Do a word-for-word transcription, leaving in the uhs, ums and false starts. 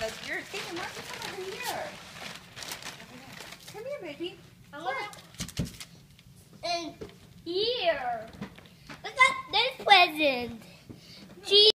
like irritating. Why don't you come over here? Come here, baby. I want to. And here. Look at this present.